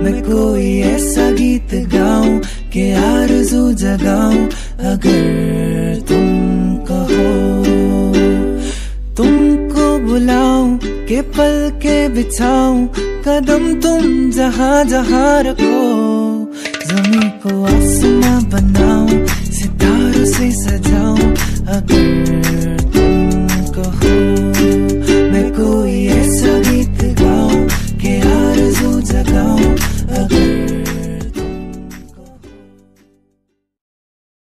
मैं कोई ऐसा गीत गाऊं कि आरज़ू जगाऊं। अगर तुम कहो तुमको बुलाऊं के पल के बिछाऊं, कदम तुम जहां जहां रखो। ज़मीं को आसमां बनाऊं